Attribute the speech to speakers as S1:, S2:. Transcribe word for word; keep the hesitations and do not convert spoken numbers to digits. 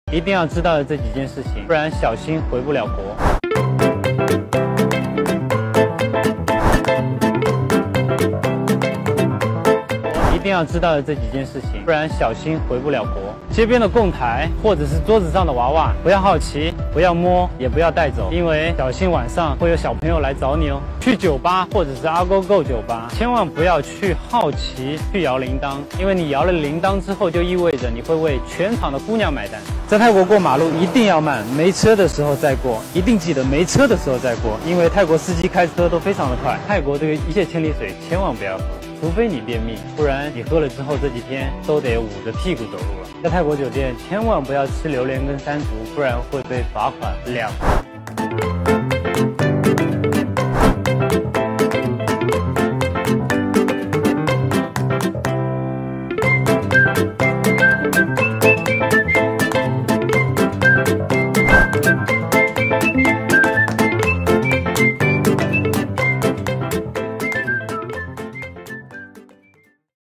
S1: 一定要知道的这几件事情，不然小心回不了国。一定要知道的这几件事情，不然小心回不了国。街边的供台或者是桌子上的娃娃，不要好奇，不要摸，也不要带走，因为小心晚上会有小朋友来找你哦。去酒吧或者是阿勾勾酒吧，千万不要去好奇去摇铃铛，因为你摇了铃铛之后，就意味着你会为全场的姑娘买单。在泰国过马路一定要慢，没车的时候再过，一定记得没车的时候再过，因为泰国司机开车都非常的快。泰国这个一泻千里水千万不要喝，除非你便秘，不然你喝了之后这几天都得捂着屁股走路了。在泰国酒店千万不要吃榴莲跟山竹，不然会被罚款两。